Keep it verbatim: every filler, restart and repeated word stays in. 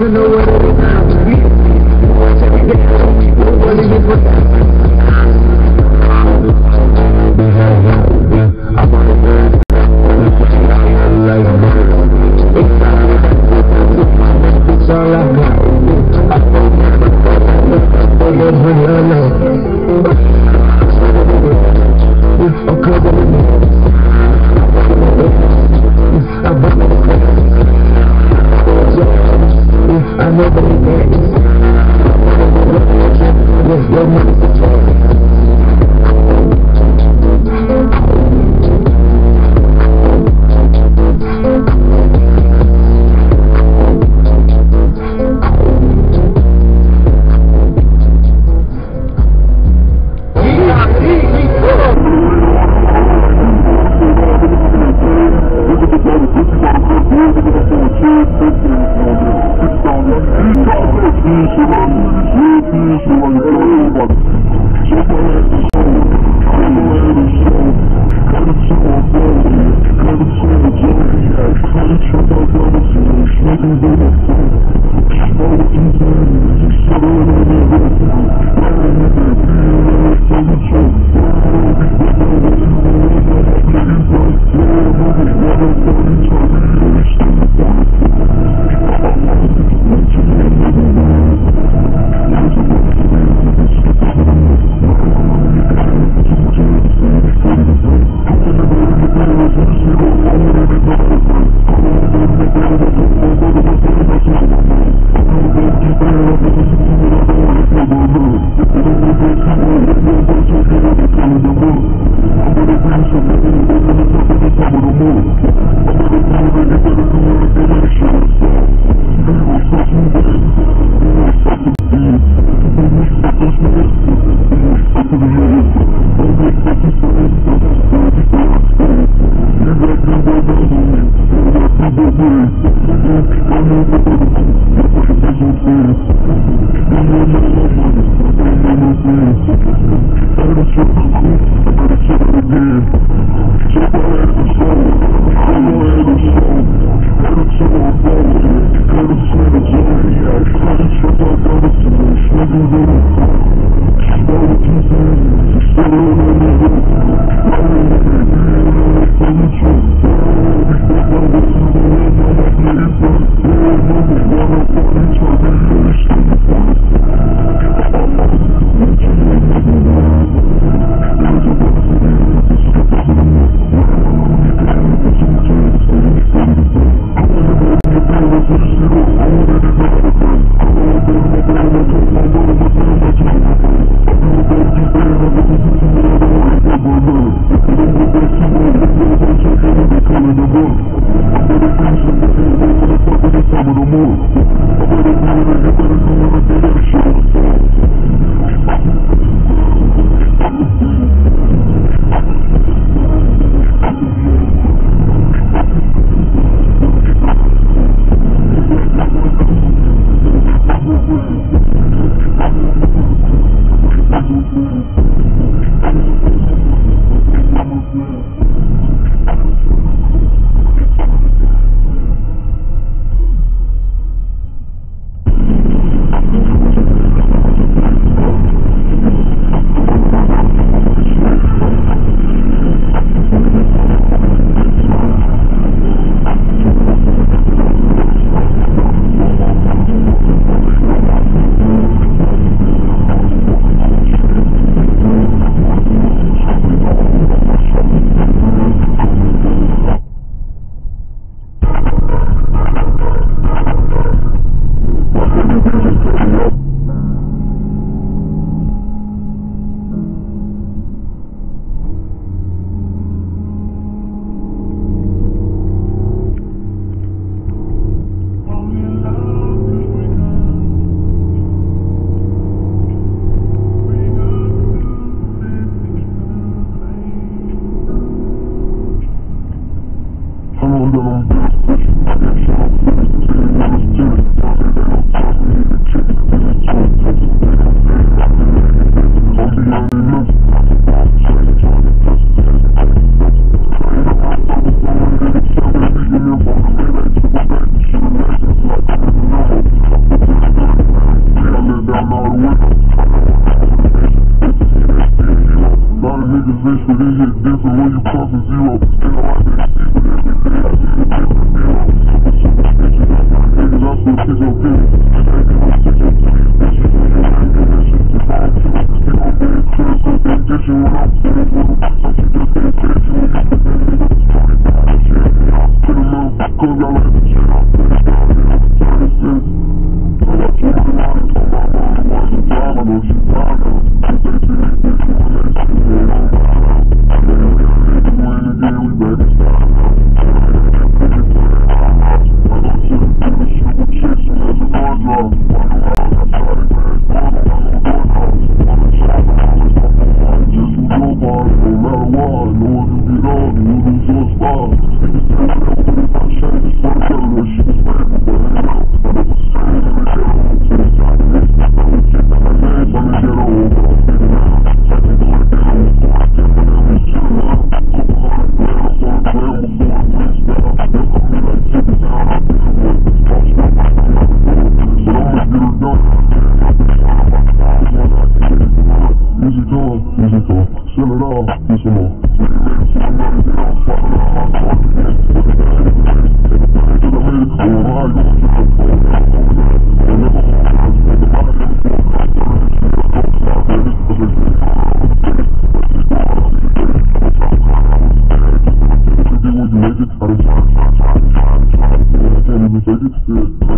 to know what it is now. Boys every day, so we go running it for that. I wanna learn. Like birds. It's all I got. I don't care about your banana. I'm coming in. I'm running I know that it is. Yes, your money's a choice. Some of the more. but it hit different when you come from zero. Ain't no like that shit, but every day I see the different zero. Niggas, I still pick up pennies. Bitches, when you ain't doing that shit, you phone too. You gon' be in crib, so they get you when I'm finished with them. Don't you just pay attention when you put that nigga to twenty pounds of shit. Put him up, cause I like the shit. I'm finished down here. thirty-six. I got too many lines on my mom. What's the time? I know she fine now. She say she ain't bitch when that shit get on my mouth. Baby, we got it. We win again, we back in style now. I go to the kitchen, shoot with chicks, and let the door drop. Wonder why I got shot at red. I don't got no door knobs. Wanna chop, I'm always on my mind. Just do your part, no matter what. Know if you get on, you lose your spot. Niggas say whatever, but if I change, it's for the better. That shit was painful, but it helped. I never stayed in the ghetto. To the top of this, I know we keep my names on the ghetto. But I'm speaking now. I can go to ghetto, of course, different than we chill now. Couple hundred grand up on the gram before I reach down. They'll call me like Tippy Town, I've been the one. Talk stuff like I'm not a fool. But I'ma get her done. I've been trying about the five one, I can get it done. Music on, music on. Sell it all, get some more. Ready, ready to another day, I'm fucking out my car again. Put it down in the face, take it back to the head. Oh, how you gonna get the phone down, phone down. Don't never hold down, smoke the body in the phone down. Turn it to your coach, not ready. Cause they say, oh, I'm a day. Let's see, go out, I'm a day. I'm a top kind, I'm a bad. When you make it, I don't try, try, try, try, try. I can't even take it, yeah.